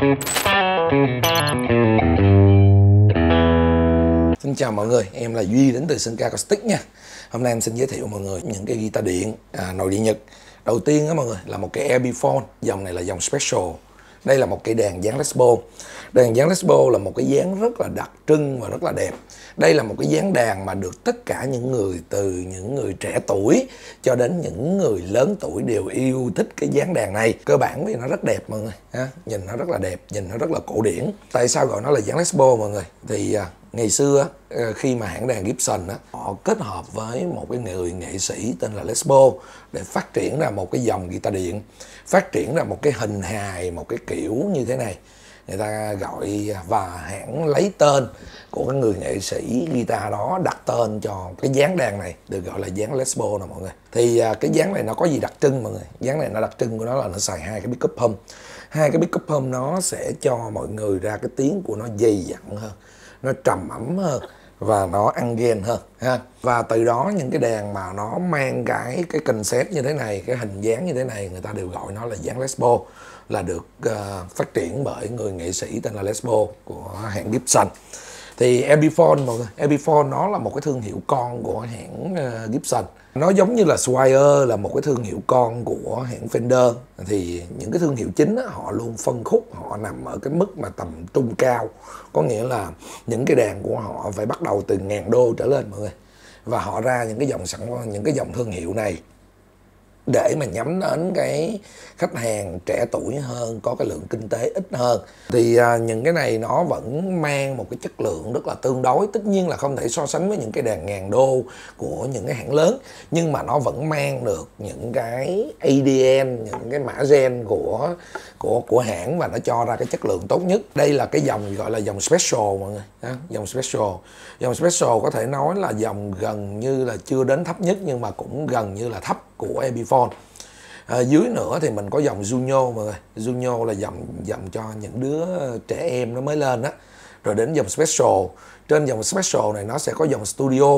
Xin chào mọi người, em là Duy đến từ Senka Acoustic nha. Hôm nay em xin giới thiệu mọi người những cái guitar điện nội địa Nhật. Đầu tiên á mọi người là một cái Epiphone, dòng này là dòng Special. Đây là một cây đàn dáng Les Paul. Đàn dáng Les Paul là một cái dáng rất là đặc trưng và rất là đẹp. Đây là một cái dáng đàn mà được tất cả những người, từ những người trẻ tuổi cho đến những người lớn tuổi đều yêu thích cái dáng đàn này. Cơ bản vì nó rất đẹp mọi người, nhìn nó rất là đẹp, nhìn nó rất là cổ điển. Tại sao gọi nó là dáng Les Paul mọi người? Thì ngày xưa khi mà hãng đàn Gibson họ kết hợp với một cái người nghệ sĩ tên là Les Paul để phát triển ra một cái dòng guitar điện, phát triển ra một cái hình hài, một cái kiểu như thế này. Người ta gọi và hãng lấy tên của cái người nghệ sĩ guitar đó, đặt tên cho cái dáng đàn này, được gọi là dáng Les Paul nè mọi người. Thì cái dáng này nó có gì đặc trưng mọi người? Dáng này nó đặc trưng của nó là nó xài hai cái pickup pump. Hai cái pickup pump nó sẽ cho mọi người ra cái tiếng của nó dày dặn hơn, nó trầm ấm hơn và nó ăn gen hơn ha. Và từ đó những cái đàn mà nó mang cái concept như thế này, cái hình dáng như thế này, người ta đều gọi nó là dáng Les Paul, là được phát triển bởi người nghệ sĩ tên là Les Paul của hãng Gibson. Thì Epiphone mọi người, Epiphone nó là một cái thương hiệu con của hãng Gibson. Nó giống như là Swire là một cái thương hiệu con của hãng Fender. Thì những cái thương hiệu chính họ luôn phân khúc, họ nằm ở cái mức mà tầm trung cao. Có nghĩa là những cái đàn của họ phải bắt đầu từ $1000 trở lên mọi người. Và họ ra những cái dòng thương hiệu này để mà nhắm đến cái khách hàng trẻ tuổi hơn, có cái lượng kinh tế ít hơn. Thì những cái này nó vẫn mang một cái chất lượng rất là tương đối. Tất nhiên là không thể so sánh với những cái đàn $1000 của những cái hãng lớn, nhưng mà nó vẫn mang được những cái ADN, những cái mã gen của hãng, và nó cho ra cái chất lượng tốt nhất. Đây là cái dòng gọi là dòng Special mọi người. Dòng Special. Dòng Special có thể nói là dòng gần như là chưa đến thấp nhất, nhưng mà cũng gần như là thấp của Epiphone. Dưới nữa thì mình có dòng Juno mọi người. Juno là dòng cho những đứa trẻ em nó mới lên á. Rồi đến dòng Special. Trên dòng Special này nó sẽ có dòng Studio.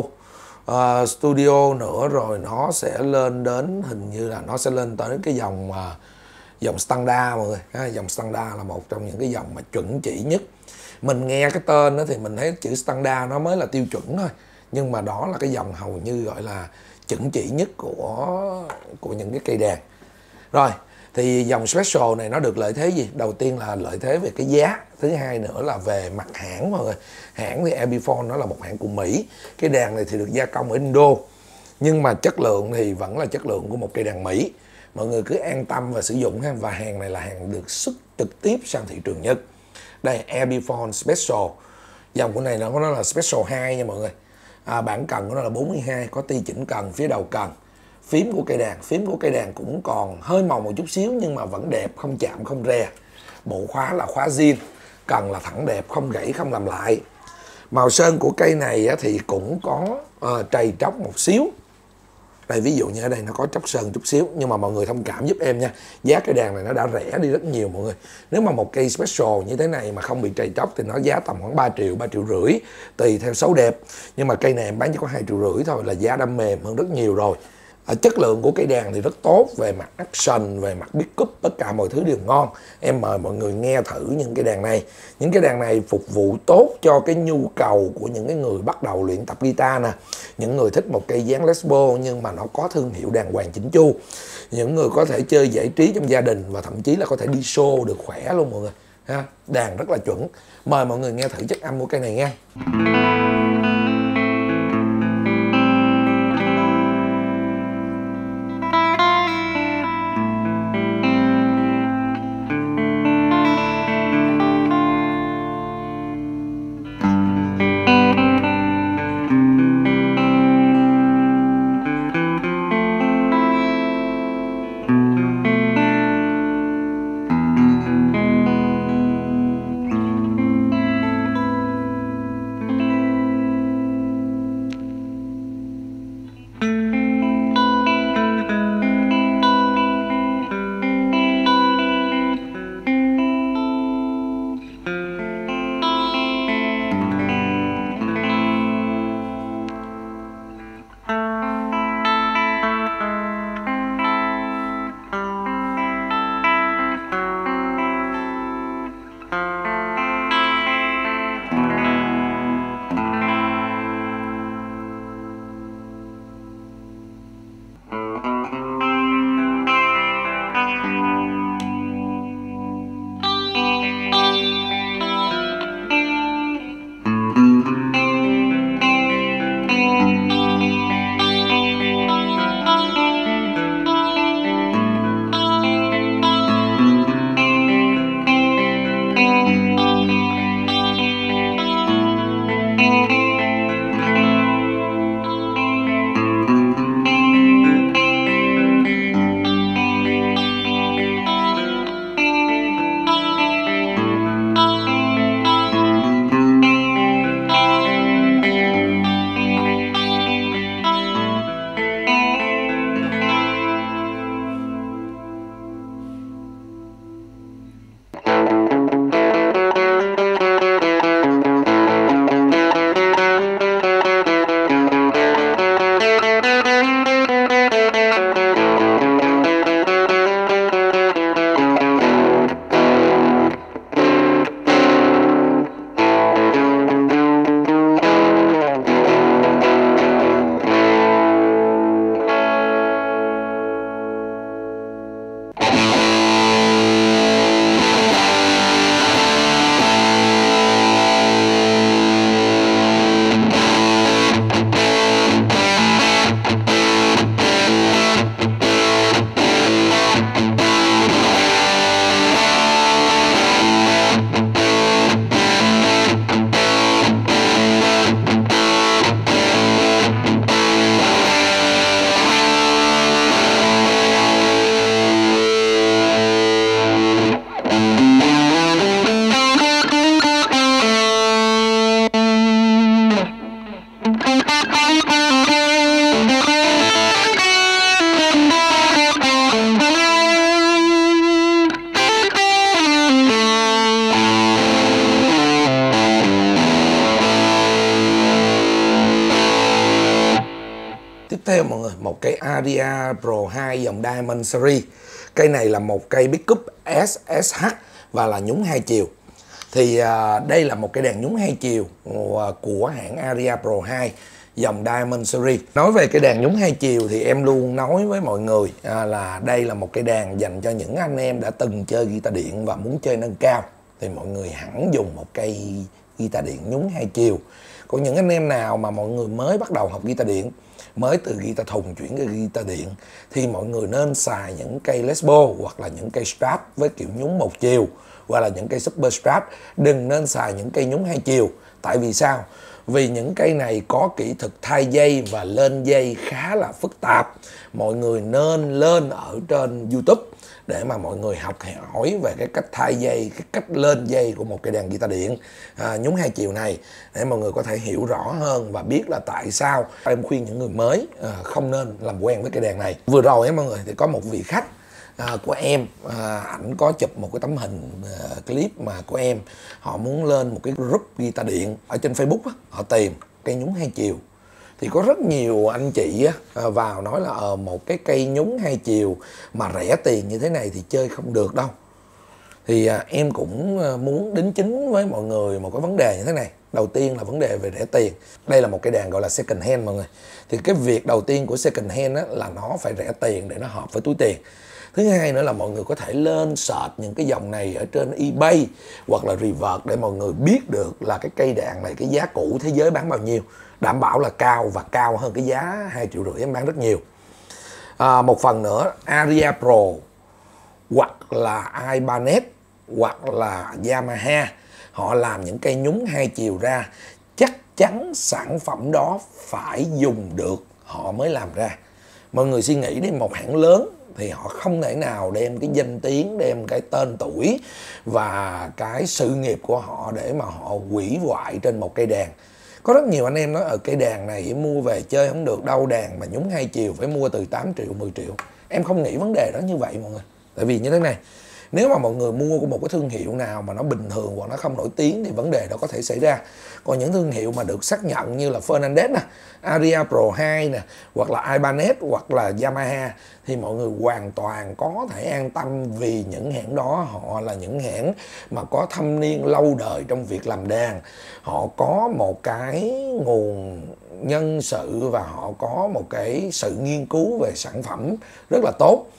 Studio nữa, rồi nó sẽ lên đến, hình như là nó sẽ lên tới cái dòng Standard mọi người. Dòng Standard là một trong những cái dòng mà chuẩn chỉ nhất. Mình nghe cái tên đó thì mình thấy chữ Standard nó mới là tiêu chuẩn thôi, nhưng mà đó là cái dòng hầu như gọi là chuẩn chỉ nhất của những cái cây đàn. Rồi, thì dòng Special này nó được lợi thế gì? Đầu tiên là lợi thế về cái giá. Thứ hai nữa là về mặt hãng mọi người. Hãng thì Epiphone nó là một hãng của Mỹ. Cái đàn này thì được gia công ở Indo, nhưng mà chất lượng thì vẫn là chất lượng của một cây đàn Mỹ. Mọi người cứ an tâm và sử dụng ha. Và hàng này là hàng được xuất trực tiếp sang thị trường Nhật. Đây, Epiphone Special. Dòng của này nó là Special 2 nha mọi người. Bản cần của nó là 42, có ti chỉnh cần phía đầu cần. Phím của cây đàn cũng còn hơi màu một chút xíu, nhưng mà vẫn đẹp, không chạm không re. Bộ khóa là khóa zin, cần là thẳng đẹp, không gãy không làm lại. Màu sơn của cây này thì cũng có trầy tróc một xíu. Đây, ví dụ như ở đây nó có tróc sơn chút xíu, nhưng mà mọi người thông cảm giúp em nha. Giá cây đàn này nó đã rẻ đi rất nhiều mọi người. Nếu mà một cây Special như thế này mà không bị trầy tróc thì nó giá tầm khoảng 3 triệu, 3,5 triệu, tùy theo xấu đẹp. Nhưng mà cây này em bán chỉ có 2,5 triệu thôi, là giá đã mềm hơn rất nhiều rồi. Chất lượng của cây đàn thì rất tốt, về mặt action, về mặt pickup, tất cả mọi thứ đều ngon. Em mời mọi người nghe thử những cái đàn này. Những cái đàn này phục vụ tốt cho cái nhu cầu của những cái người bắt đầu luyện tập guitar nè, những người thích một cây dáng Les Paul nhưng mà nó có thương hiệu đàng hoàng chỉnh chu, những người có thể chơi giải trí trong gia đình và thậm chí là có thể đi show được khỏe luôn mọi người. Đàn rất là chuẩn. Mời mọi người nghe thử chất âm của cây này nha. Tiếp theo mọi người, một cây Aria Pro 2 dòng Diamond Series. Cây này là một cây pickup SSH và là nhúng hai chiều. Thì đây là một cái đèn nhúng hai chiều của hãng Aria Pro 2 dòng Diamond Series. Nói về cái đèn nhúng hai chiều thì em luôn nói với mọi người là đây là một cái đèn dành cho những anh em đã từng chơi guitar điện và muốn chơi nâng cao. Thì mọi người hẳn dùng một cây guitar điện nhúng hai chiều. Còn những anh em nào mà mọi người mới bắt đầu học guitar điện, mới từ guitar thùng chuyển cái guitar điện, thì mọi người nên xài những cây Les Paul hoặc là những cây Strat với kiểu nhúng một chiều, hoặc là những cây Super Strat. Đừng nên xài những cây nhúng hai chiều. Tại vì sao? Vì những cây này có kỹ thuật thay dây và lên dây khá là phức tạp. Mọi người nên lên ở trên YouTube để mà mọi người học hỏi về cái cách thay dây, cái cách lên dây của một cây đàn guitar điện nhúng hai chiều này, để mọi người có thể hiểu rõ hơn và biết là tại sao em khuyên những người mới không nên làm quen với cây đàn này. Vừa rồi mọi người thì có một vị khách của em, ảnh có chụp một cái tấm hình clip mà của em, họ muốn lên một cái group guitar điện ở trên Facebook họ tìm cây nhúng hai chiều. Thì có rất nhiều anh chị vào nói là một cái cây nhúng hai chiều mà rẻ tiền như thế này thì chơi không được đâu. Thì em cũng muốn đính chính với mọi người một cái vấn đề như thế này. Đầu tiên là vấn đề về rẻ tiền. Đây là một cái đàn gọi là second hand mọi người. Thì cái việc đầu tiên của second hand là nó phải rẻ tiền để nó hợp với túi tiền. Thứ hai nữa là mọi người có thể lên search những cái dòng này ở trên eBay hoặc là Reverb để mọi người biết được là cái cây đàn này cái giá cũ thế giới bán bao nhiêu. Đảm bảo là cao và cao hơn cái giá 2,5 triệu em bán rất nhiều. Một phần nữa, Aria Pro hoặc là Ibanez hoặc là Yamaha, họ làm những cây nhúng hai chiều ra, chắc chắn sản phẩm đó phải dùng được họ mới làm ra. Mọi người suy nghĩ đến một hãng lớn thì họ không thể nào đem cái danh tiếng, đem cái tên tuổi và cái sự nghiệp của họ để mà họ hủy hoại trên một cây đàn. Có rất nhiều anh em nói ở cây đàn này mua về chơi không được đâu, đàn mà nhúng hai chiều phải mua từ 8 triệu, 10 triệu. Em không nghĩ vấn đề đó như vậy mọi người. Tại vì như thế này, nếu mà mọi người mua của một cái thương hiệu nào mà nó bình thường hoặc nó không nổi tiếng thì vấn đề đó có thể xảy ra. Còn những thương hiệu mà được xác nhận như là Fernandez nè, Aria Pro 2 nè, hoặc là Ibanez hoặc là Yamaha thì mọi người hoàn toàn có thể an tâm, vì những hãng đó họ là những hãng mà có thâm niên lâu đời trong việc làm đàn. Họ có một cái nguồn nhân sự và họ có một cái sự nghiên cứu về sản phẩm rất là tốt.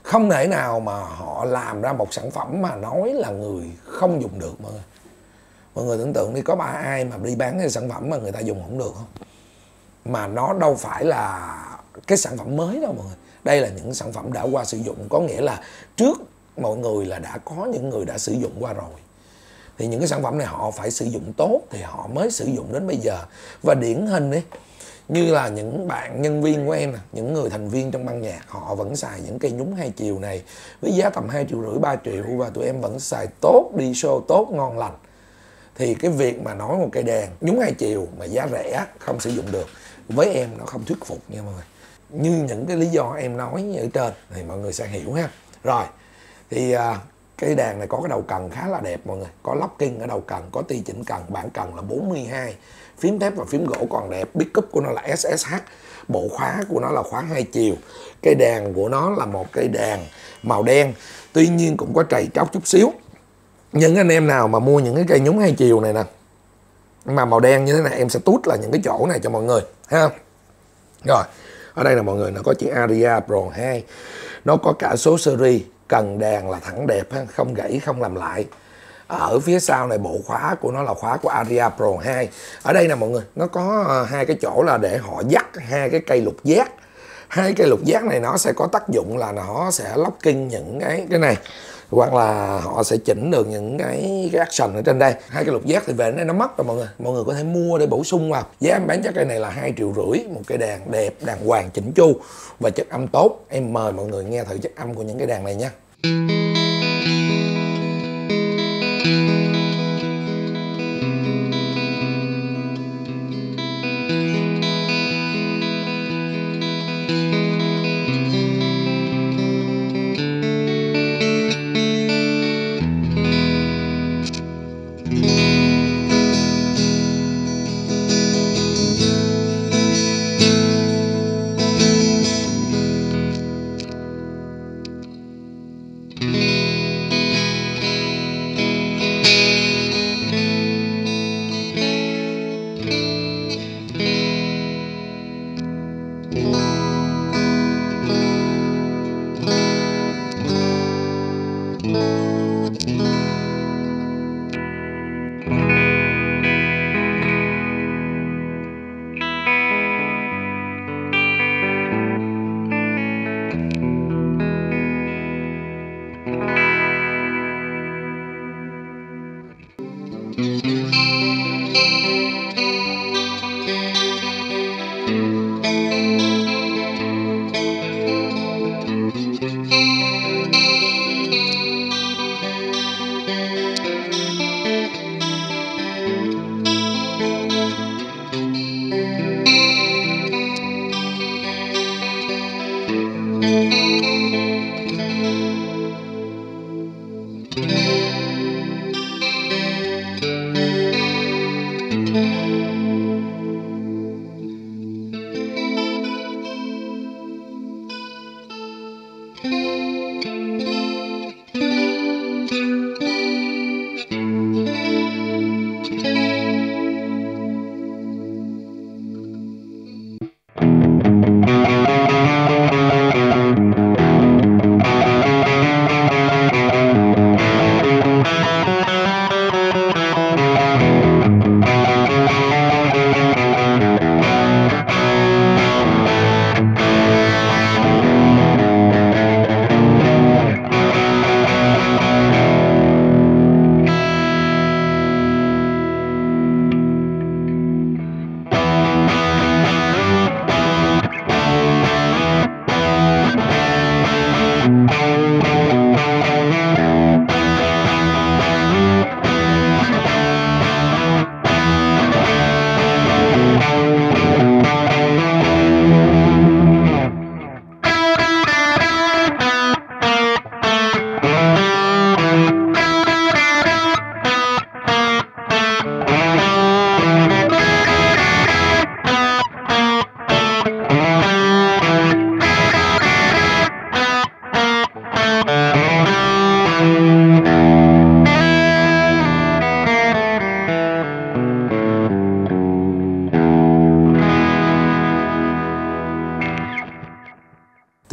Không thể nào mà họ làm ra một sản phẩm mà nói là người không dùng được mọi người. Mọi người tưởng tượng đi, có ai mà đi bán cái sản phẩm mà người ta dùng không được không? Mà nó đâu phải là cái sản phẩm mới đâu mọi người. Đây là những sản phẩm đã qua sử dụng, có nghĩa là trước mọi người là đã có những người đã sử dụng qua rồi. Thì những cái sản phẩm này họ phải sử dụng tốt thì họ mới sử dụng đến bây giờ. Và điển hình ấy, như là những bạn nhân viên của em nè, những người thành viên trong ban nhạc, họ vẫn xài những cây nhúng 2 chiều này với giá tầm 2,5 triệu 3 triệu và tụi em vẫn xài tốt, đi show tốt, ngon lành. Thì cái việc mà nói một cây đàn nhúng 2 chiều mà giá rẻ không sử dụng được, với em nó không thuyết phục nha mọi người. Như những cái lý do em nói ở trên thì mọi người sẽ hiểu ha. Rồi thì cái đàn này có cái đầu cần khá là đẹp mọi người, có locking ở đầu cần, có ti chỉnh cần, bản cần là 42, phím thép và phím gỗ còn đẹp, pickup của nó là SSH, bộ khóa của nó là khóa 2 chiều. Cây đàn của nó là một cây đàn màu đen, tuy nhiên cũng có trầy tróc chút xíu. Những anh em nào mà mua những cái cây nhúng 2 chiều này nè mà màu đen như thế này, em sẽ tút là những cái chỗ này cho mọi người ha. Rồi ở đây là mọi người, nó có chữ Aria Pro 2, nó có cả số series, cần đàn là thẳng đẹp ha, không gãy không làm lại. Ở phía sau này bộ khóa của nó là khóa của Aria Pro 2. Ở đây nè mọi người, nó có hai cái chỗ là để họ dắt hai cái cây lục giác. Hai cây lục giác này nó sẽ có tác dụng là nó sẽ locking những cái này, hoặc là họ sẽ chỉnh được những cái action ở trên đây. Hai cái lục giác thì về đây nó mất rồi mọi người có thể mua để bổ sung vào. Giá em bán chắc cây này là 2,5 triệu, một cây đàn đẹp, đàng hoàng chỉnh chu và chất âm tốt. Em mời mọi người nghe thử chất âm của những cái đàn này nha.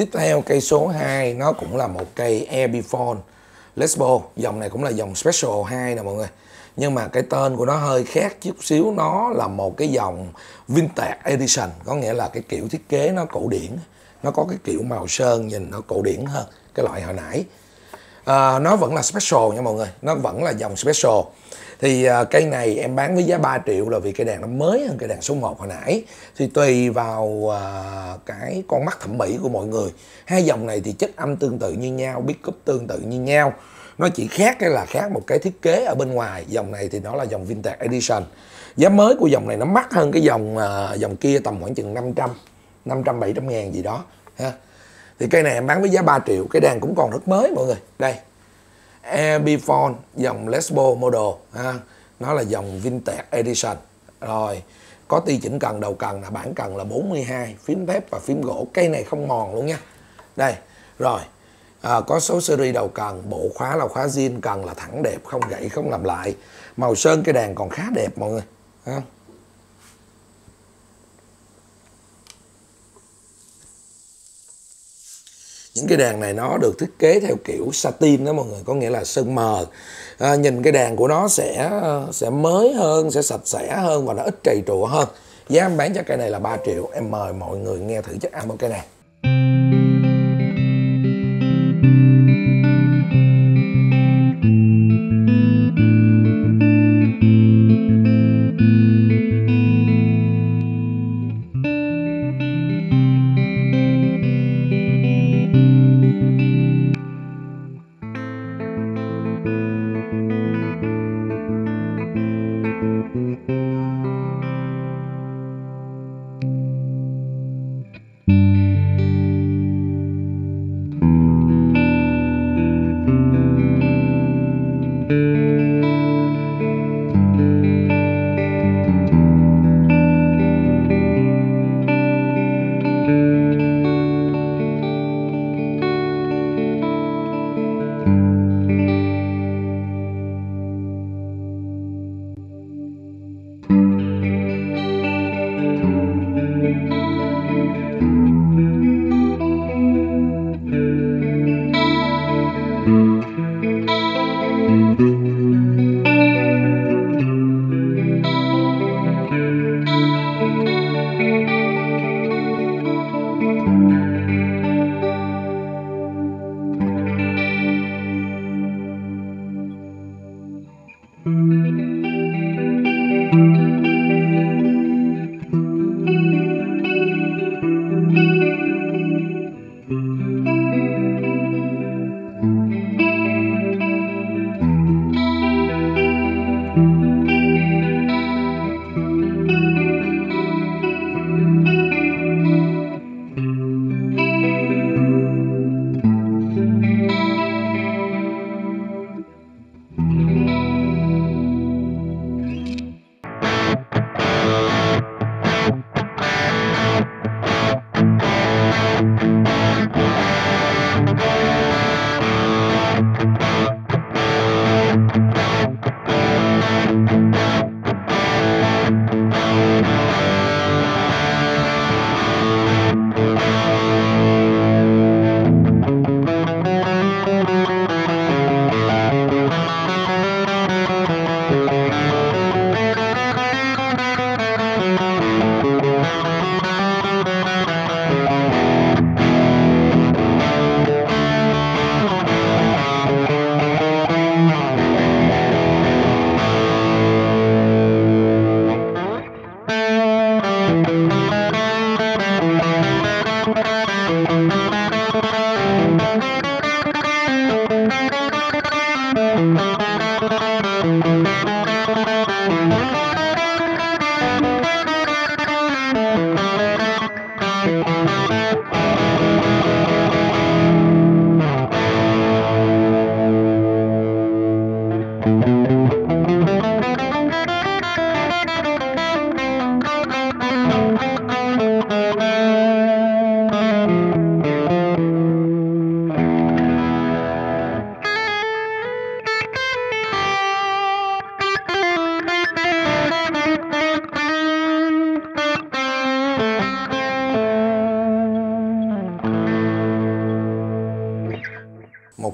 Tiếp theo cây số 2 nó cũng là một cây Epiphone Les Paul. Dòng này cũng là dòng Special 2 nè mọi người. Nhưng mà cái tên của nó hơi khác chút xíu. Nó là một cái dòng Vintage Edition. Có nghĩa là cái kiểu thiết kế nó cổ điển. Nó có cái kiểu màu sơn nhìn nó cổ điển hơn cái loại hồi nãy. Nó vẫn là Special nha mọi người. Nó vẫn là dòng Special. Thì cây này em bán với giá 3 triệu là vì cây đàn nó mới hơn cây đàn số 1 hồi nãy. Thì tùy vào cái con mắt thẩm mỹ của mọi người. Hai dòng này thì chất âm tương tự như nhau, pickup tương tự như nhau. Nó chỉ khác cái là khác một cái thiết kế ở bên ngoài. Dòng này thì nó là dòng Vintage Edition. Giá mới của dòng này nó mắc hơn cái dòng kia tầm khoảng chừng 500-700 ngàn gì đó ha. Thì cây này em bán với giá 3 triệu. Cái đàn cũng còn rất mới mọi người. Đây, Epiphone dòng Les Paul model ha. Nó là dòng Vintage Edition. Rồi, có ti chỉnh cần, đầu cần là bản cần là 42, phím thép và phím gỗ. Cây này không mòn luôn nha. Đây, rồi. Có số series đầu cần, bộ khóa là khóa zin, cần là thẳng đẹp, không gãy, không làm lại. Màu sơn cái đàn còn khá đẹp mọi người ha. Những cái đàn này nó được thiết kế theo kiểu satin đó mọi người, có nghĩa là sơn mờ. Nhìn cái đàn của nó sẽ mới hơn, sẽ sạch sẽ hơn và nó ít trầy trụa hơn. Giá em bán cho cây này là 3 triệu. Em mời mọi người nghe thử chất âm của cây này.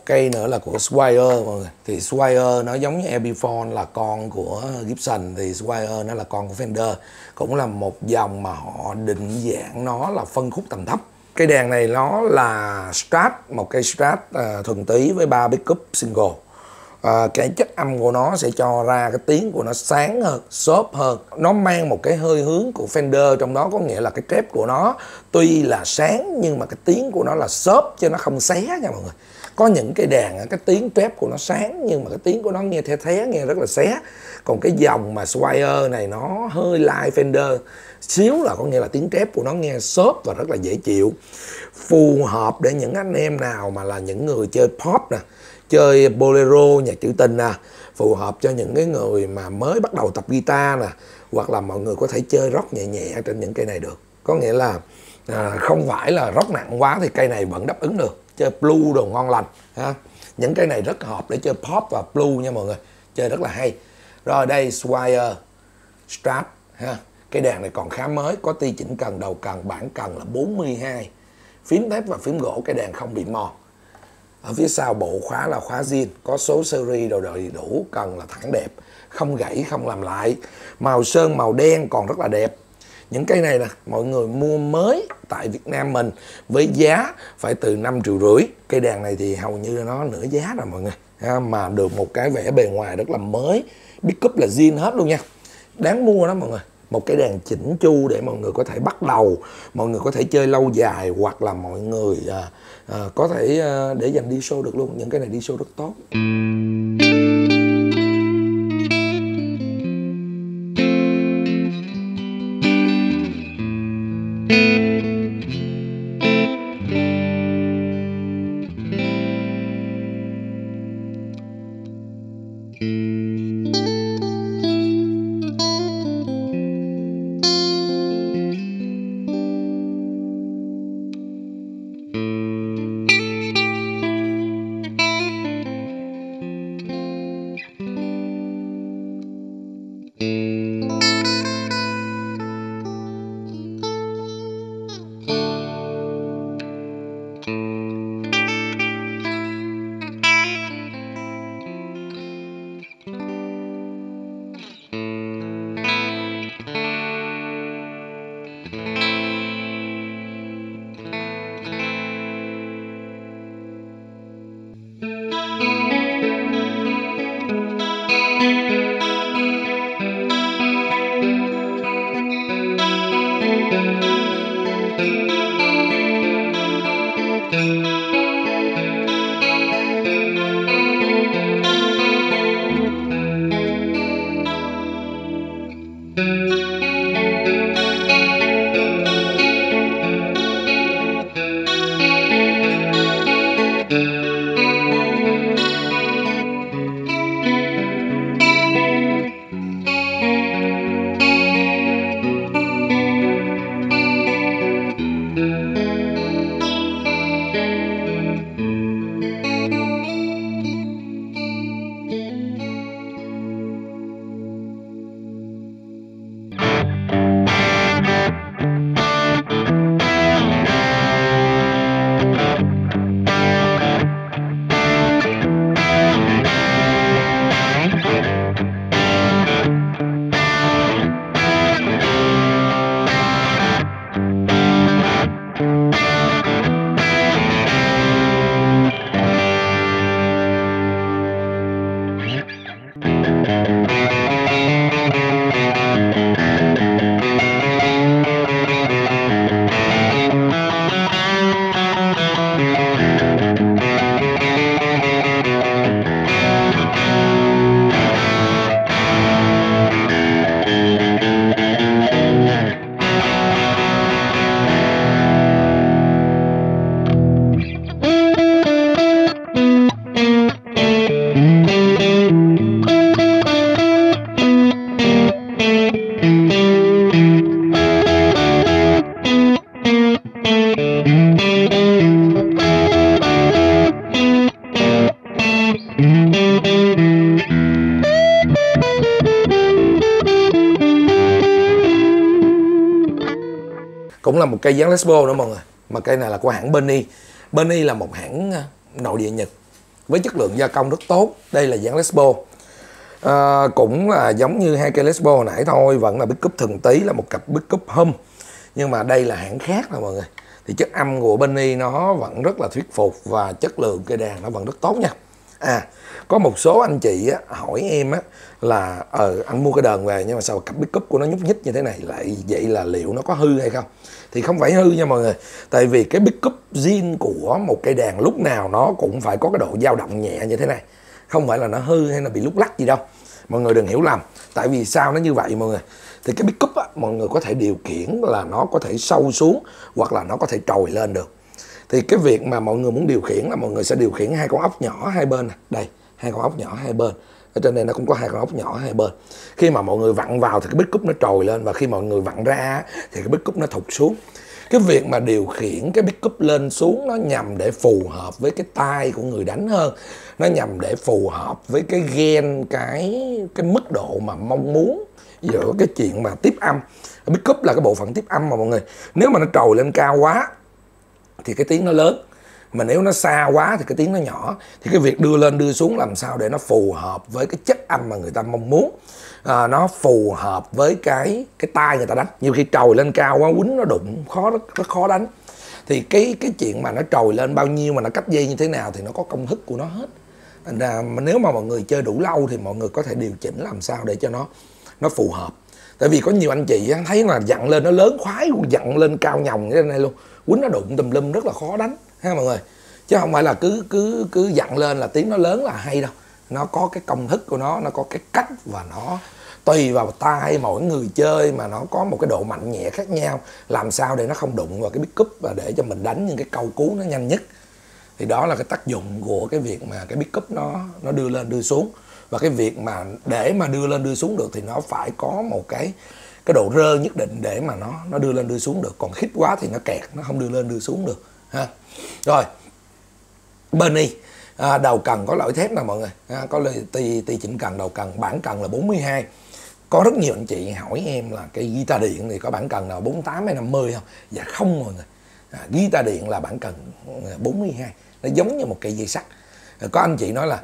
cây nữa là của Swire mọi người. Thì Swire nó giống như Epiphone là con của Gibson, thì Swire nó là con của Fender. Cũng là một dòng mà họ định dạng nó là phân khúc tầm thấp. Cây đàn này nó là Strat, một cây Strat thuần túy với 3 pickup single. Cái chất âm của nó sẽ cho ra cái tiếng của nó sáng hơn, xốp hơn. Nó mang một cái hơi hướng của Fender trong đó, có nghĩa là cái trap của nó tuy là sáng nhưng mà cái tiếng của nó là xốp chứ nó không xé nha mọi người. Có những cái đàn cái tiếng trap của nó sáng nhưng mà cái tiếng của nó nghe the thé, nghe rất là xé. Còn cái dòng mà Swire này nó hơi like Fender xíu, là có nghĩa là tiếng trap của nó nghe xốp và rất là dễ chịu. Phù hợp để những anh em nào mà là những người chơi pop nè, chơi bolero, nhạc trữ tình nè, phù hợp cho những cái người mà mới bắt đầu tập guitar nè, hoặc là mọi người có thể chơi rock nhẹ nhẹ trên những cây này được. Có nghĩa là không phải là rock nặng quá thì cây này vẫn đáp ứng được. Chơi blues đồ ngon lành ha. Những cây này rất hợp để chơi pop và blues nha mọi người, chơi rất là hay. Rồi đây Swire Strat ha. Cái đàn này còn khá mới, có ti chỉnh cần, đầu cần, bản cần là 42. Phím thép và phím gỗ, cái đàn không bị mòn. Ở phía sau bộ khóa là khóa zin, có số series đồ đầy đủ, cần là thẳng đẹp, không gãy, không làm lại. Màu sơn màu đen còn rất là đẹp. Những cây này nè, mọi người mua mới tại Việt Nam mình với giá phải từ 5,5 triệu. Cây đàn này thì hầu như nó nửa giá rồi mọi người. Mà được một cái vẻ bề ngoài rất là mới. Pickup là zin hết luôn nha. Đáng mua đó mọi người. Một cái đàn chỉnh chu để mọi người có thể bắt đầu, mọi người có thể chơi lâu dài, hoặc là mọi người có thể để dành đi show được luôn. Những cái này đi show rất tốt. Cũng là một cây dáng Les Paul nữa mọi người. Mà cây này là của hãng Benny. Benny là một hãng nội địa Nhật. với chất lượng gia công rất tốt. Đây là dàn Les Paul. Cũng là giống như hai cây Les Paul hồi nãy thôi, vẫn là pickup thường tí, là một cặp pickup hum, nhưng mà đây là hãng khác nè mọi người. Thì chất âm của Benny nó vẫn rất là thuyết phục và chất lượng cây đàn nó vẫn rất tốt nha. Có một số anh chị á, hỏi em á, là anh mua cái đờn về nhưng mà sao cặp pickup của nó nhúc nhích như thế này, lại vậy là liệu nó có hư hay không? Thì không phải hư nha mọi người, tại vì cái pickup zin của một cây đàn lúc nào nó cũng phải có cái độ dao động nhẹ như thế này, không phải là nó hư hay là bị lúc lắc gì đâu, mọi người đừng hiểu lầm. Tại vì sao nó như vậy mọi người? Thì cái pickup á, mọi người có thể điều khiển là nó có thể sâu xuống hoặc là nó có thể trồi lên được. Thì cái việc mà mọi người muốn điều khiển là mọi người sẽ điều khiển hai con ốc nhỏ hai bên này. Đây, hai con ốc nhỏ hai bên. Ở trên đây nó cũng có hai con ốc nhỏ hai bên. Khi mà mọi người vặn vào thì cái pickup nó trồi lên, và khi mọi người vặn ra thì cái pickup nó thụt xuống. Cái việc mà điều khiển cái pickup lên xuống nó nhằm để phù hợp với cái tai của người đánh hơn. Nó nhằm để phù hợp với cái gen, cái mức độ mà mong muốn giữa cái chuyện mà tiếp âm. Pickup là cái bộ phận tiếp âm mà mọi người. Nếu mà nó trồi lên cao quá thì cái tiếng nó lớn, mà nếu nó xa quá thì cái tiếng nó nhỏ. Thì cái việc đưa lên đưa xuống làm sao để nó phù hợp với cái chất âm mà người ta mong muốn, nó phù hợp với cái tai người ta đánh. Nhiều khi trồi lên cao quá, quýnh nó đụng rất khó đánh. Thì cái chuyện mà nó trồi lên bao nhiêu mà nó cách dây như thế nào thì nó có công thức của nó hết. Thành ra mà nếu mà mọi người chơi đủ lâu thì mọi người có thể điều chỉnh làm sao để cho nó phù hợp. Tại vì có nhiều anh chị thấy là dặn lên nó lớn khoái, dặn lên cao nhồng như thế này luôn, quýnh nó đụng tùm lum rất là khó đánh ha mọi người. Chứ không phải là cứ dặn lên là tiếng nó lớn là hay đâu. Nó có cái công thức của nó có cái cách, và nó tùy vào tai mỗi người chơi mà nó có một cái độ mạnh nhẹ khác nhau, làm sao để nó không đụng vào cái pickup và để cho mình đánh những cái câu cú nó nhanh nhất. Thì đó là cái tác dụng của cái việc mà cái pickup nó đưa lên đưa xuống. Và cái việc mà để mà đưa lên đưa xuống được thì nó phải có một cái độ rơ nhất định để mà nó đưa lên đưa xuống được. Còn khít quá thì nó kẹt, nó không đưa lên đưa xuống được ha. Rồi Benny, đầu cần có lõi thép nè mọi người, có ti chỉnh cần đầu cần, bản cần là 42. Có rất nhiều anh chị hỏi em là cái guitar điện thì có bản cần nào 48 hay 50 không? Dạ không mọi người. Guitar điện là bản cần 42, nó giống như một cây dây sắt. Có anh chị nói là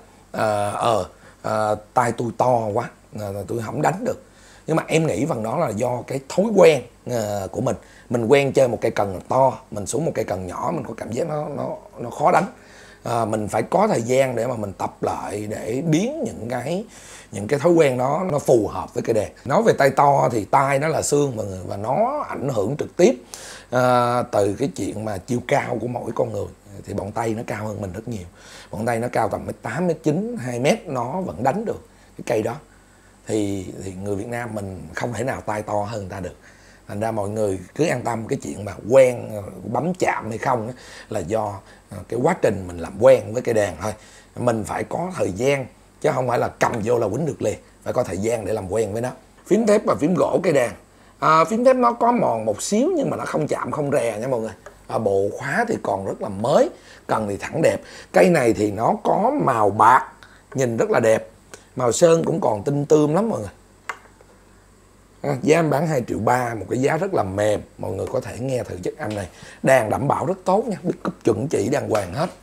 tai tôi to quá, tôi không đánh được. Nhưng mà em nghĩ phần đó là do cái thói quen của mình. Mình quen chơi một cây cần to, mình xuống một cây cần nhỏ mình có cảm giác nó khó đánh. Mình phải có thời gian để mà mình tập lại, để biến những cái thói quen đó nó phù hợp với cây đàn. Nói về tay to thì tai nó là xương mọi người, và nó ảnh hưởng trực tiếp từ cái chuyện mà chiều cao của mỗi con người. Thì bọn tay nó cao hơn mình rất nhiều, bọn tay nó cao tầm 1m8, 1m9, 2m nó vẫn đánh được cái cây đó. Thì người Việt Nam mình không thể nào tay to hơn người ta được. Thành ra mọi người cứ an tâm, cái chuyện mà quen bấm chạm hay không là do cái quá trình mình làm quen với cây đàn thôi. Mình phải có thời gian, chứ không phải là cầm vô là quýnh được liền, phải có thời gian để làm quen với nó. Phím thép và phím gỗ cây đàn, phím thép nó có mòn một xíu nhưng mà nó không chạm không rè nha mọi người. Bộ khóa thì còn rất là mới, cần thì thẳng đẹp. Cây này thì nó có màu bạc, nhìn rất là đẹp, màu sơn cũng còn tinh tươm lắm mọi người. Giá em bán 2,3 triệu, một cái giá rất là mềm. Mọi người có thể nghe thử chất âm này. Đàn đảm bảo rất tốt nha, pickup chuẩn chỉ đàng hoàng hết.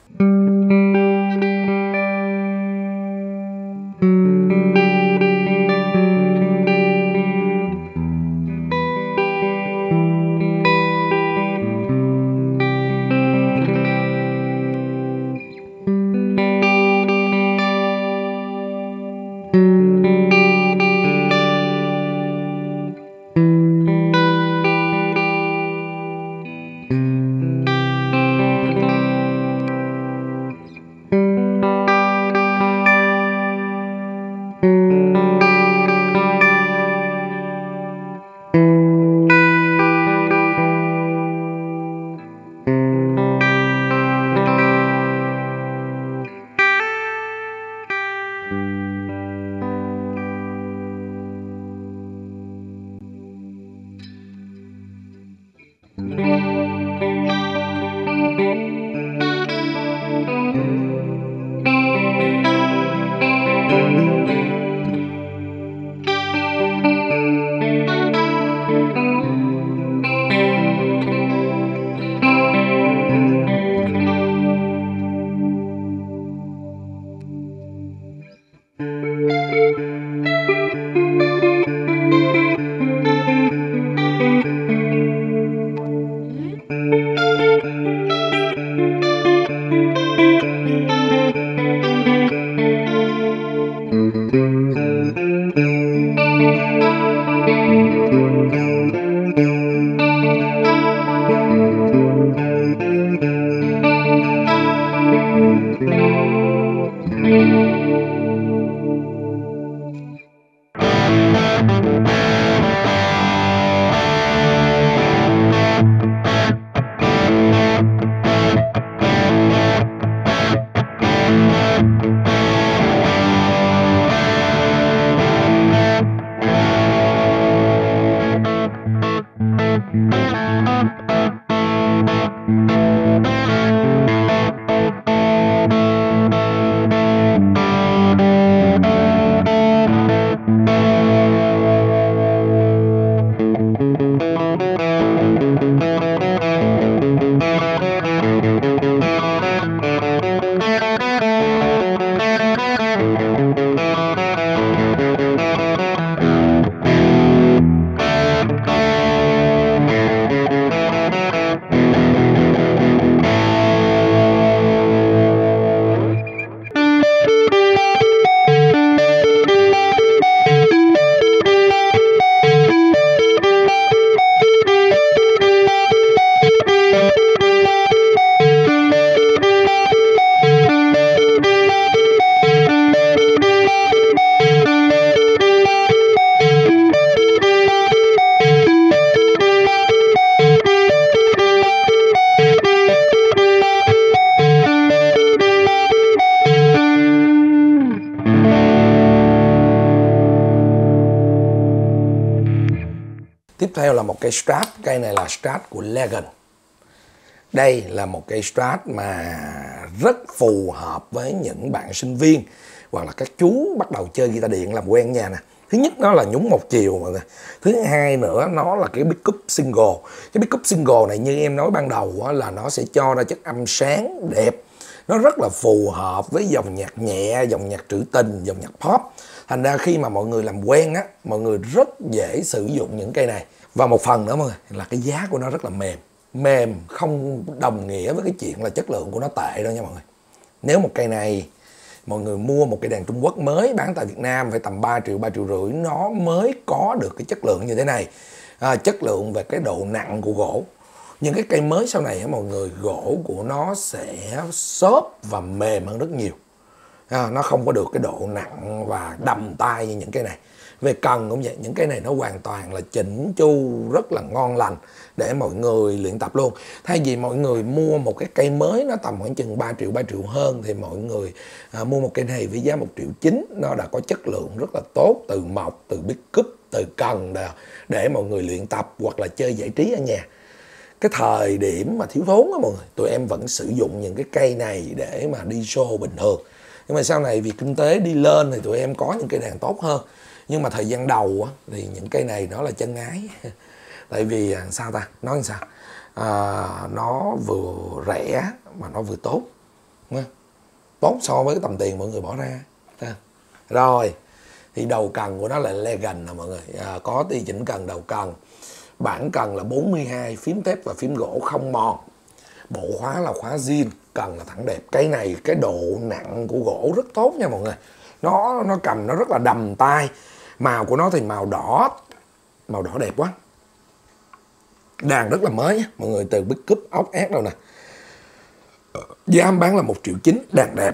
Tiếp theo là một cây Strat. Cây này là Strat của Legend. Đây là một cây Strat mà rất phù hợp với những bạn sinh viên hoặc là các chú bắt đầu chơi guitar điện làm quen nha nè. Thứ nhất nó là nhún một chiều mọi người. Thứ hai nữa nó là cái pickup single. Cái pickup single này như em nói ban đầu là nó sẽ cho ra chất âm sáng đẹp. Nó rất là phù hợp với dòng nhạc nhẹ, dòng nhạc trữ tình, dòng nhạc pop. Thành ra khi mà mọi người làm quen á, mọi người rất dễ sử dụng những cây này. Và một phần nữa mọi người là cái giá của nó rất là mềm. Mềm không đồng nghĩa với cái chuyện là chất lượng của nó tệ đâu nha mọi người. Nếu một cây này mọi người mua một cây đàn Trung Quốc mới bán tại Việt Nam phải tầm 3 triệu, 3 triệu rưỡi nó mới có được cái chất lượng như thế này. Chất lượng về cái độ nặng của gỗ. Những cái cây mới sau này mọi người, gỗ của nó sẽ xốp và mềm hơn rất nhiều. Nó không có được cái độ nặng và đầm tai như những cây này. Về cần cũng vậy, những cái này nó hoàn toàn là chỉnh chu, rất là ngon lành để mọi người luyện tập luôn. Thay vì mọi người mua một cái cây mới nó tầm khoảng chừng 3 triệu, 3 triệu hơn thì mọi người mua một cây này với giá 1,9 triệu. Nó đã có chất lượng rất là tốt từ mộc, từ pickup, từ cần để mọi người luyện tập hoặc là chơi giải trí ở nhà. Cái thời điểm mà thiếu thốn á mọi người, tụi em vẫn sử dụng những cái cây này để mà đi show bình thường. Nhưng mà sau này vì kinh tế đi lên thì tụi em có những cây đàn tốt hơn. Nhưng mà thời gian đầu á, thì những cây này nó là chân ái. Tại vì sao ta? Nói làm sao? Nó vừa rẻ mà nó vừa tốt. Tốt so với cái tầm tiền mọi người bỏ ra. Rồi, thì đầu cần của nó là Legend nè mọi người. Có ti chỉnh cần đầu cần. Bản cần là 42, phím thép và phím gỗ không mòn. Bộ khóa là khóa zin, cần là thẳng đẹp. Cây này cái độ nặng của gỗ rất tốt nha mọi người. Nó cầm nó rất là đầm tai. Màu của nó thì màu đỏ đẹp quá. Đàn rất là mới mọi người, từ pickup ốc ép đâu nè. Giá bán là 1,9 triệu, đàn đẹp.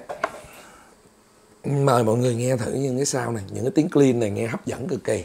Mời mọi người nghe thử những cái sound này, những cái tiếng clean này nghe hấp dẫn cực kỳ.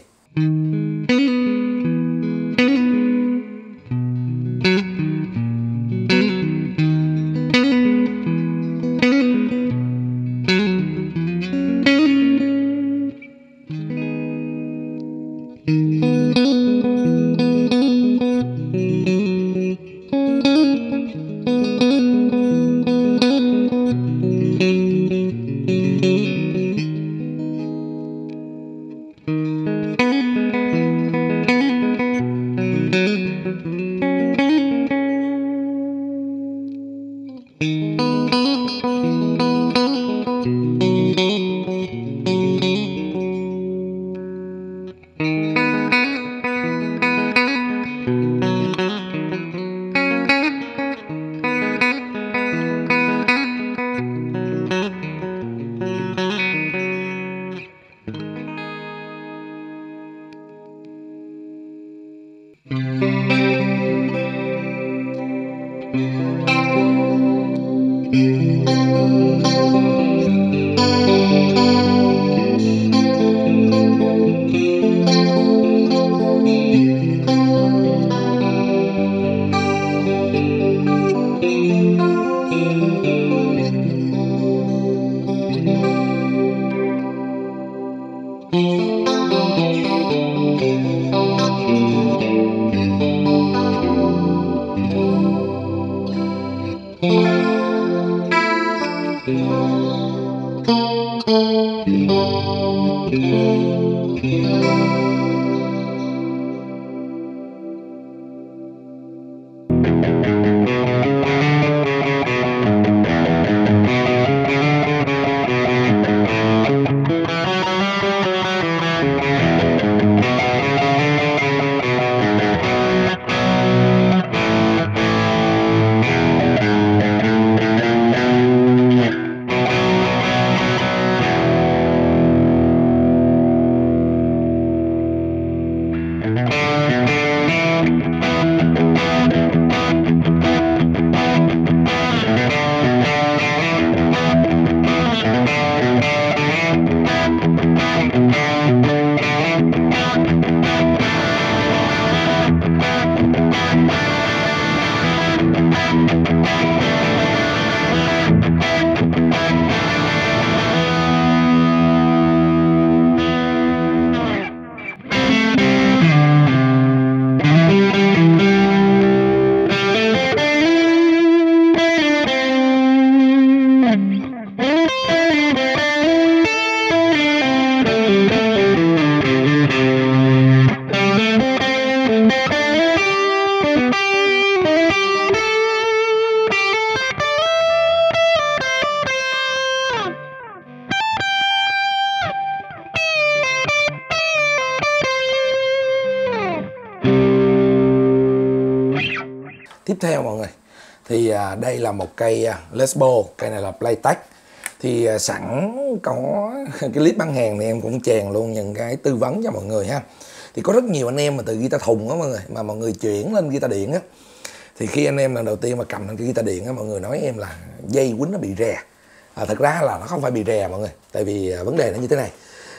Tiếp theo mọi người thì đây là một cây Les Paul, cây này là Playtech. Thì sẵn có cái clip bán hàng này em cũng chèn luôn những cái tư vấn cho mọi người ha. Thì có rất nhiều anh em mà từ guitar thùng á mọi người, mà mọi người chuyển lên guitar điện á, thì khi anh em lần đầu tiên mà cầm lên cái guitar điện á, mọi người nói em là dây quýnh nó bị rè. Thật ra là nó không phải bị rè mọi người, tại vì vấn đề nó như thế này.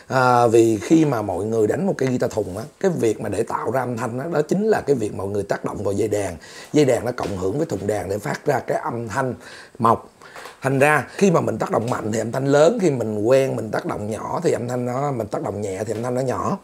Vì khi mà mọi người đánh một cây guitar thùng á, cái việc mà để tạo ra âm thanh đó, đó chính là cái việc mọi người tác động vào dây đàn nó cộng hưởng với thùng đàn để phát ra cái âm thanh mộc. Thành ra khi mà mình tác động mạnh thì âm thanh lớn, khi mình quen mình tác động nhỏ thì âm thanh nó, mình tác động nhẹ thì âm thanh nó nhỏ.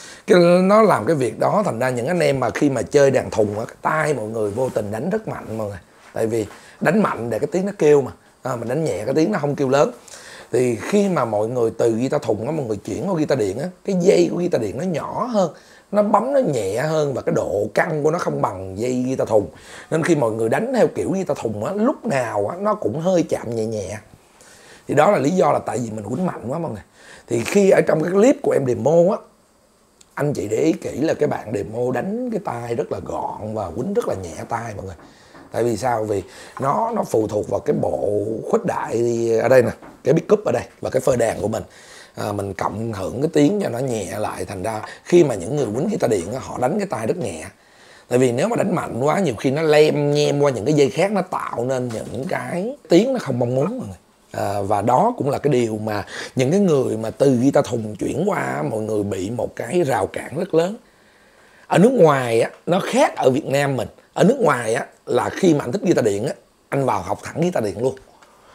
Nó làm cái việc đó, thành ra những anh em mà khi mà chơi đàn thùng á, cái tai mọi người vô tình đánh rất mạnh mọi người. Tại vì đánh mạnh để cái tiếng nó kêu mà, mình đánh nhẹ cái tiếng nó không kêu lớn. Thì khi mà mọi người từ guitar thùng á, mọi người chuyển qua guitar điện á, cái dây của guitar điện nó nhỏ hơn, nó bấm nó nhẹ hơn và cái độ căng của nó không bằng dây guitar thùng. Nên khi mọi người đánh theo kiểu guitar thùng á, lúc nào á, nó cũng hơi chạm nhẹ nhẹ. Thì đó là lý do là tại vì mình quýnh mạnh quá mọi người. Thì khi ở trong cái clip của em demo á, anh chị để ý kỹ là cái bạn demo đánh cái tay rất là gọn và quýnh rất là nhẹ tay mọi người. Tại vì sao? Vì nó phụ thuộc vào cái bộ khuếch đại ở đây nè, cái pickup ở đây và cái phơ đàn của mình. Mình cộng hưởng cái tiếng cho nó nhẹ lại, thành ra khi mà những người quýnh guitar điện á, họ đánh cái tay rất nhẹ. Tại vì nếu mà đánh mạnh quá nhiều khi nó lem nhem qua những cái dây khác, nó tạo nên những cái tiếng nó không mong muốn mọi người. Và đó cũng là cái điều mà những cái người mà từ guitar thùng chuyển qua, mọi người bị một cái rào cản rất lớn. Ở nước ngoài á, nó khác ở Việt Nam mình. Ở nước ngoài á, là khi mà anh thích guitar điện á, anh vào học thẳng guitar điện luôn.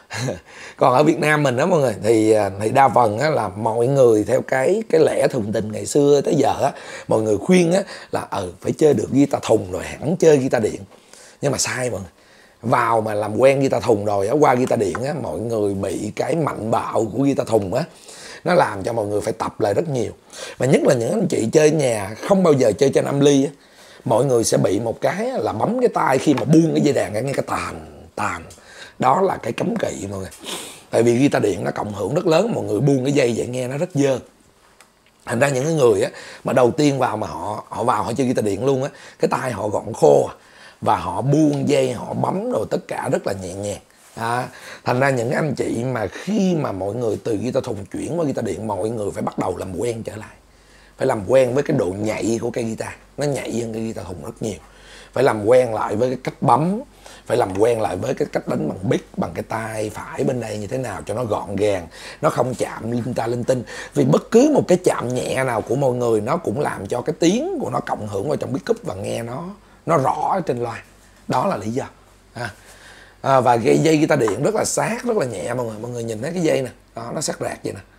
Còn ở Việt Nam mình đó mọi người, thì đa phần á, là mọi người theo cái lẽ thường tình ngày xưa tới giờ á, mọi người khuyên á, là phải chơi được guitar thùng rồi hẳn chơi guitar điện. Nhưng mà sai mọi người. Vào mà làm quen guitar thùng rồi á, qua guitar điện á, mọi người bị cái mạnh bạo của guitar thùng á, nó làm cho mọi người phải tập lại rất nhiều. Và nhất là những anh chị chơi nhà không bao giờ chơi trên âm ly á, mọi người sẽ bị một cái là bấm cái tay khi mà buông cái dây đàn nghe cái tàn. Đó là cái cấm kỵ mọi người. Tại vì guitar điện nó cộng hưởng rất lớn, mọi người buông cái dây vậy nghe nó rất dơ. Thành ra những cái người á mà đầu tiên vào mà họ vào họ chơi guitar điện luôn á, cái tay họ gọn khô và họ buông dây, họ bấm rồi tất cả rất là nhẹ nhàng. Thành ra những anh chị mà khi mà mọi người từ guitar thùng chuyển qua guitar điện, mọi người phải bắt đầu làm quen trở lại. Phải làm quen với cái độ nhạy của cây guitar, nó nhạy hơn cây guitar thùng rất nhiều. Phải làm quen lại với cái cách bấm, phải làm quen lại với cái cách đánh bằng pick, bằng cái tay phải bên đây như thế nào cho nó gọn gàng, nó không chạm linh ta linh tinh. Vì bất cứ một cái chạm nhẹ nào của mọi người nó cũng làm cho cái tiếng của nó cộng hưởng vào trong pickup và nghe nó rõ ở trên loa. Đó là lý do. Và cái dây guitar điện rất là sát, rất là nhẹ mọi người nhìn thấy cái dây nè, đó, nó sát rạc vậy nè.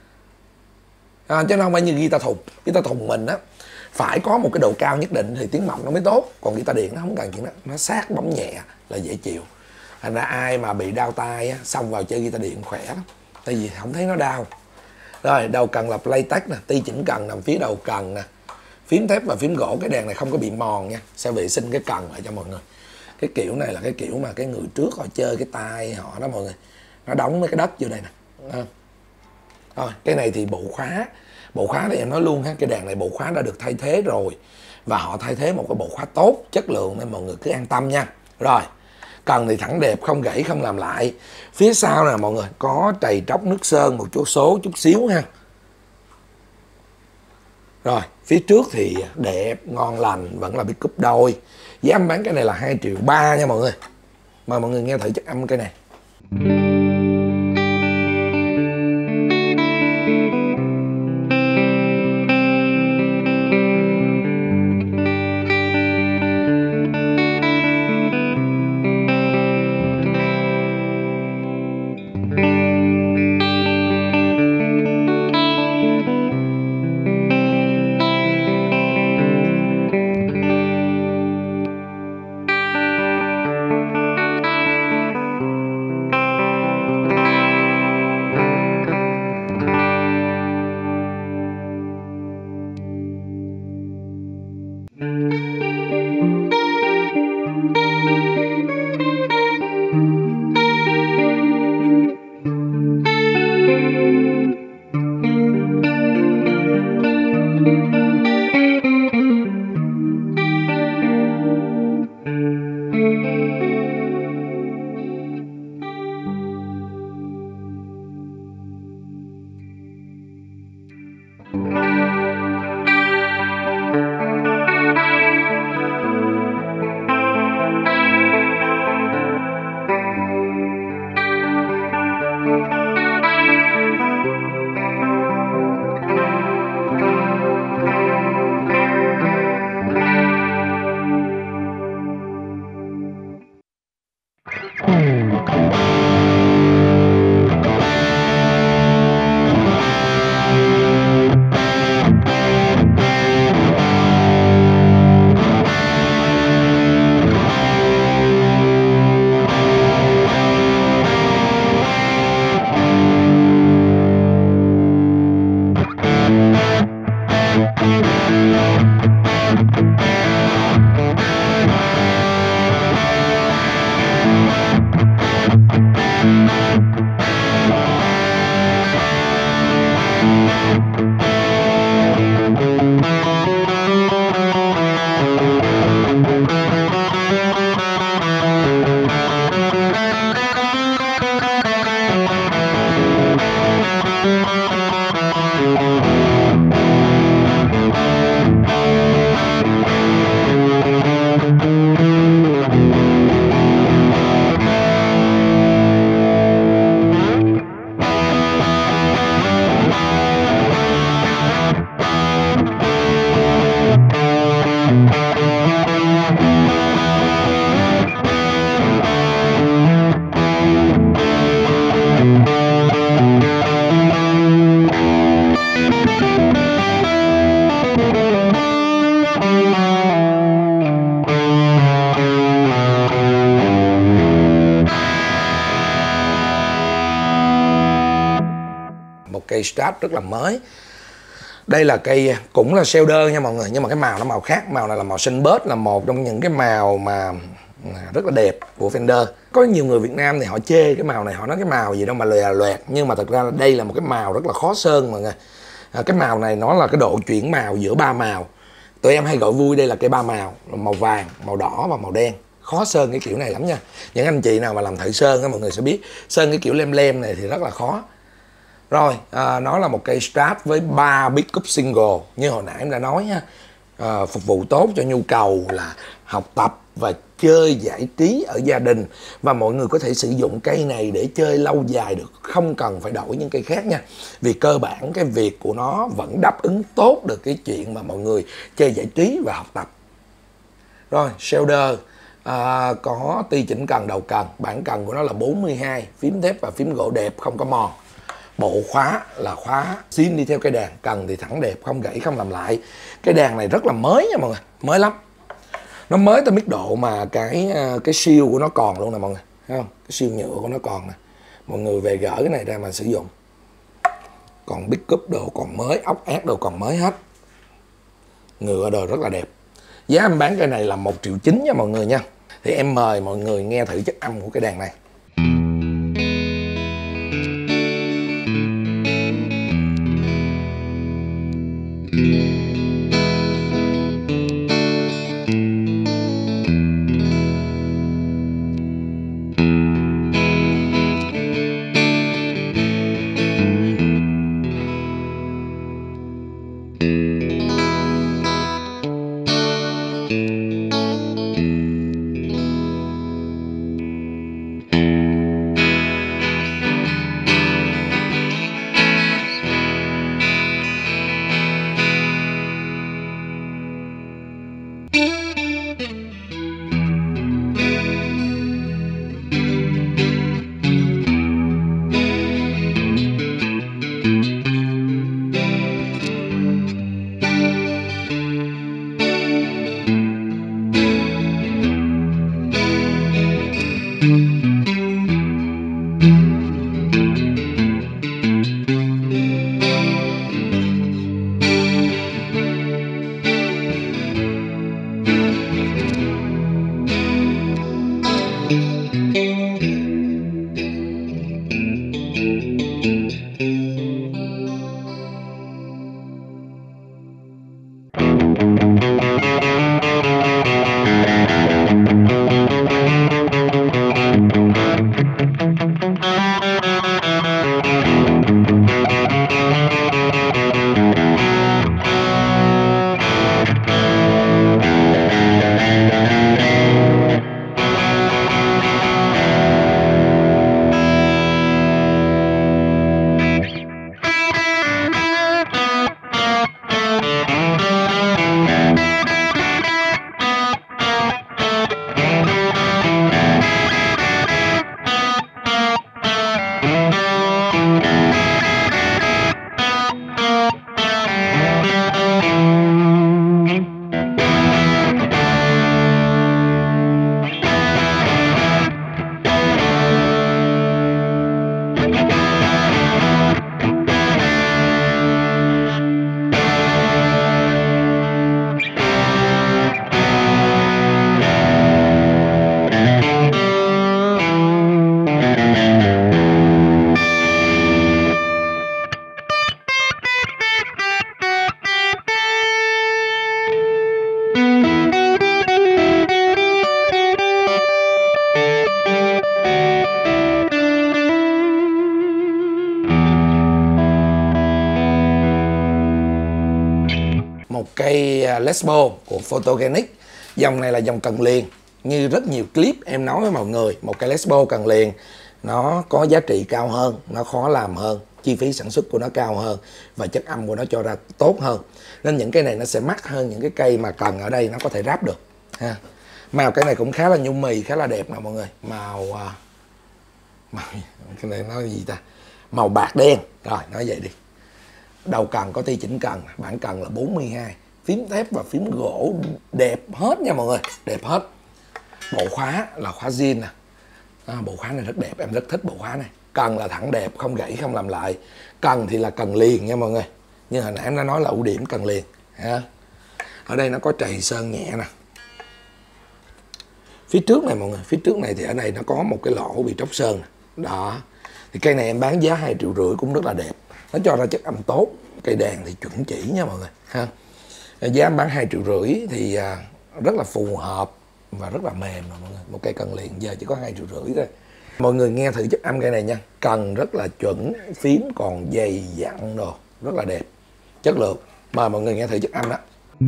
Chứ nó không phải như guitar thùng. Guitar thùng mình á phải có một cái độ cao nhất định thì tiếng mỏng nó mới tốt. Còn guitar điện nó không cần chuyện đó, nó sát bấm nhẹ là dễ chịu. Thành ra ai mà bị đau tay á, xong vào chơi guitar điện khỏe lắm, tại vì không thấy nó đau. Rồi đầu cần là Playtech nè, ti chỉnh cần nằm phía đầu cần nè, phím thép và phím gỗ. Cái đàn này không có bị mòn nha, sẽ vệ sinh cái cần lại cho mọi người. Cái kiểu này là cái kiểu mà cái người trước họ chơi cái tay họ đó mọi người, nó đóng mấy cái đất vô đây nè. Rồi cái này thì bộ khóa này em nói luôn ha, cái đàn này bộ khóa đã được thay thế rồi, và họ thay thế một cái bộ khóa tốt, chất lượng, nên mọi người cứ an tâm nha. Rồi cần thì thẳng đẹp, không gãy, không làm lại. Phía sau nè mọi người, có trầy tróc nước sơn một số chút xíu ha. Rồi phía trước thì đẹp, ngon lành, vẫn là pickup đôi. Giá em bán cái này là 2,3 triệu nha mọi người. Mời mọi người nghe thử chất âm cái này. Một cây Strat rất là mới. Đây là cây cũng là Shader nha mọi người, nhưng mà cái màu nó màu khác. Màu này là màu xanh bớt, là một trong những cái màu mà rất là đẹp của Fender. Có nhiều người Việt Nam thì họ chê cái màu này, họ nói cái màu gì đâu mà lòe loẹt, nhưng mà thật ra là đây là một cái màu rất là khó sơn mọi người. Cái màu này nó là cái độ chuyển màu giữa ba màu. Tụi em hay gọi vui đây là cây ba màu, màu vàng, màu đỏ và màu đen. Khó sơn cái kiểu này lắm nha. Những anh chị nào mà làm thợ sơn á, mọi người sẽ biết sơn cái kiểu lem lem này thì rất là khó. Rồi, nó là một cây Strat với 3 pickup single. Như hồi nãy em đã nói ha, phục vụ tốt cho nhu cầu là học tập và chơi giải trí ở gia đình. Và mọi người có thể sử dụng cây này để chơi lâu dài được, không cần phải đổi những cây khác nha. Vì cơ bản cái việc của nó vẫn đáp ứng tốt được cái chuyện mà mọi người chơi giải trí và học tập. Rồi, Shader có ti chỉnh cần đầu cần. Bản cần của nó là 42, phím thép và phím gỗ đẹp, không có mòn. Bộ khóa là khóa zin đi theo cây đàn, cần thì thẳng đẹp, không gãy, không làm lại. Cái đàn này rất là mới nha mọi người, mới lắm. Nó mới tới mức độ mà cái siêu của nó còn luôn nè mọi người, thấy không? Cái siêu nhựa của nó còn nè. Mọi người về gỡ cái này ra mà sử dụng. Còn pickup đồ còn mới, ốc ác đồ còn mới hết. Ngựa đồ rất là đẹp. Giá em bán cây này là 1,9 triệu nha mọi người nha. Thì em mời mọi người nghe thử chất âm của cái đàn này. một cây Les Paul của Photogenic. Dòng này là dòng cần liền. Như rất nhiều clip em nói với mọi người, một cây Les Paul cần liền nó có giá trị cao hơn, nó khó làm hơn, chi phí sản xuất của nó cao hơn và chất âm của nó cho ra tốt hơn. Nên những cây này nó sẽ mắc hơn những cái cây mà cần ở đây nó có thể ráp được ha. Màu cái này cũng khá là nhung mì, khá là đẹp nè mọi người. Màu cái này nói gì ta, màu bạc đen, rồi nói vậy đi. Đầu cần có ti chỉnh cần, bản cần là 42, phím thép và phím gỗ đẹp hết nha mọi người, đẹp hết. Bộ khóa là khóa zin nè. Bộ khóa này rất đẹp, em rất thích bộ khóa này. Cần là thẳng đẹp, không gãy, không làm lại. Cần thì là cần liền nha mọi người. Như hồi nãy em đã nói là ưu điểm cần liền ha. Ở đây nó có trầy sơn nhẹ nè. Phía trước này mọi người, phía trước này thì ở đây nó có một cái lỗ bị tróc sơn. Đó. Thì cây này em bán giá 2,5 triệu cũng rất là đẹp. Nó cho ra chất âm tốt. Cây đàn thì chuẩn chỉ nha mọi người ha. Giá em bán 2,5 triệu thì rất là phù hợp và rất là mềm rồi mọi người. Một cây cần liền giờ chỉ có 2,5 triệu thôi. Mọi người nghe thử chất âm cây này nha. Cần rất là chuẩn, phím còn dày dặn đồ, rất là đẹp, chất lượng. Mời mọi người nghe thử chất âm đó.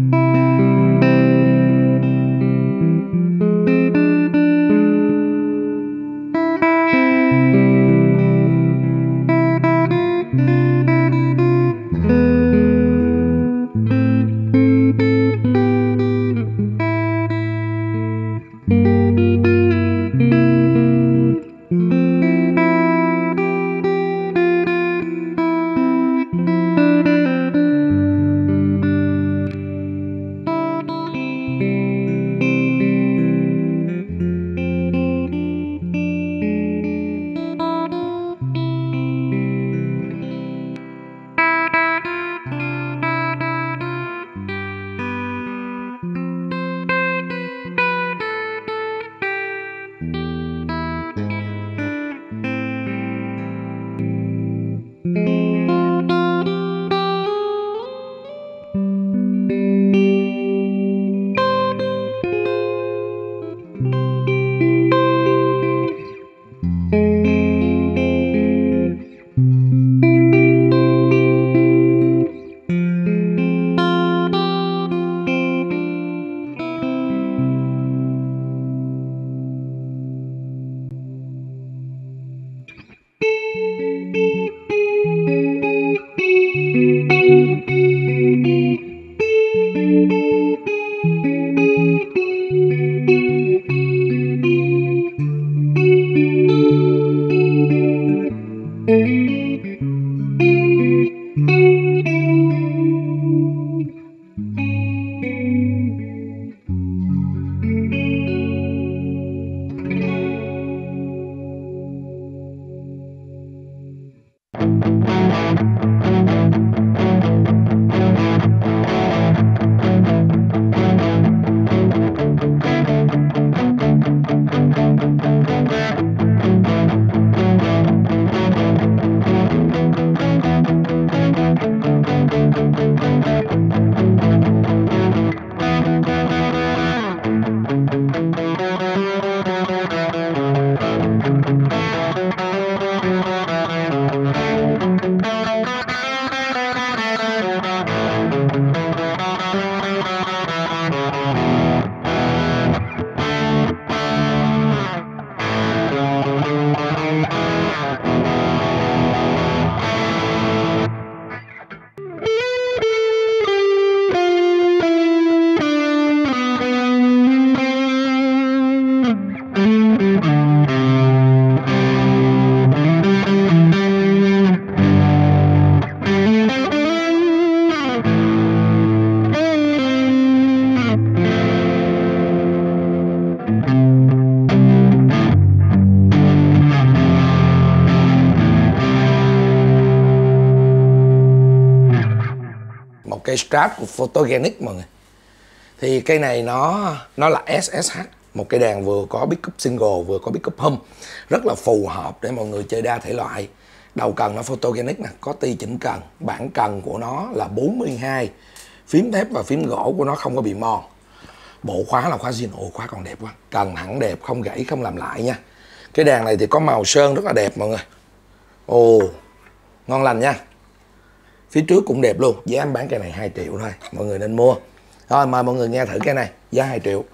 Cây Strat của Photogenic mọi người. Thì cây này nó là SSH, một cây đàn vừa có pickup single vừa có pickup hum, rất là phù hợp để mọi người chơi đa thể loại. Đầu cần nó Photogenic nè, có ti chỉnh cần, bản cần của nó là 42, phím thép và phím gỗ của nó không có bị mòn. Bộ khóa là khóa zin, ồ khóa còn đẹp quá, cần hẳn đẹp, không gãy không làm lại nha. Cái đàn này thì có màu sơn rất là đẹp mọi người. Ồ, ngon lành nha. Phía trước cũng đẹp luôn, giá em bán cây này 2 triệu thôi, mọi người nên mua. Rồi mời mọi người nghe thử cây này, giá 2 triệu.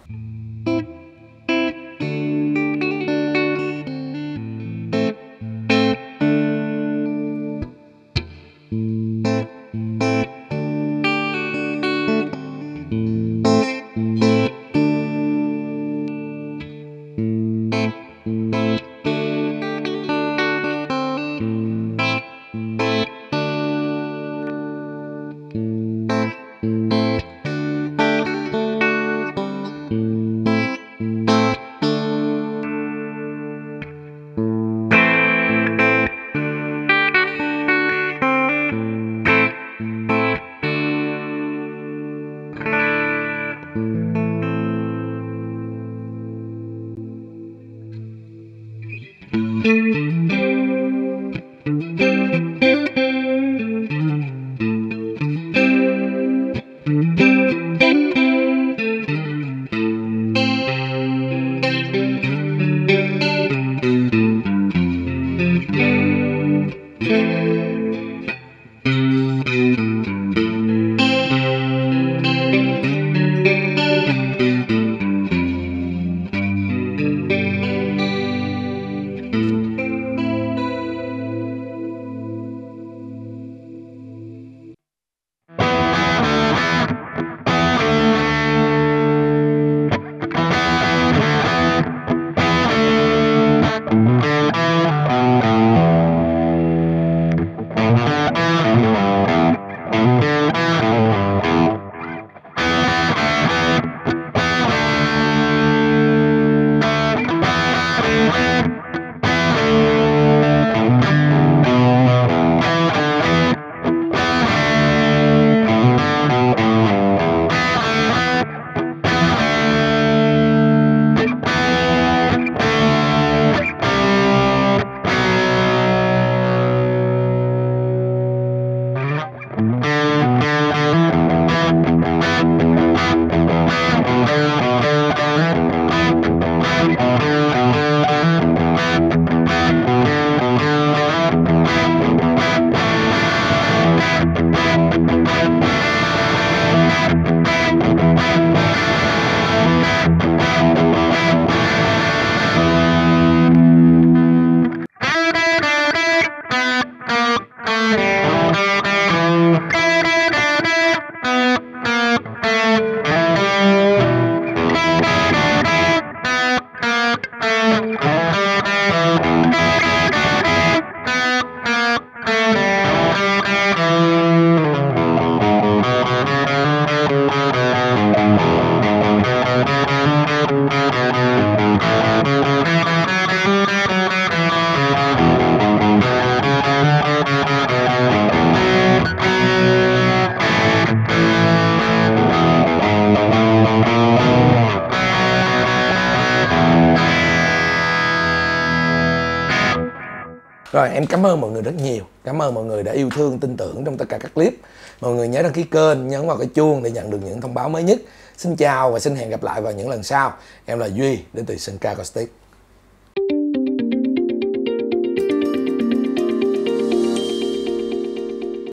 Rồi em cảm ơn mọi người rất nhiều. Cảm ơn mọi người đã yêu thương, tin tưởng trong tất cả các clip. Mọi người nhớ đăng ký kênh, nhấn vào cái chuông để nhận được những thông báo mới nhất. Xin chào và xin hẹn gặp lại vào những lần sau. Em là Duy đến từ Sơn Ca Caustic.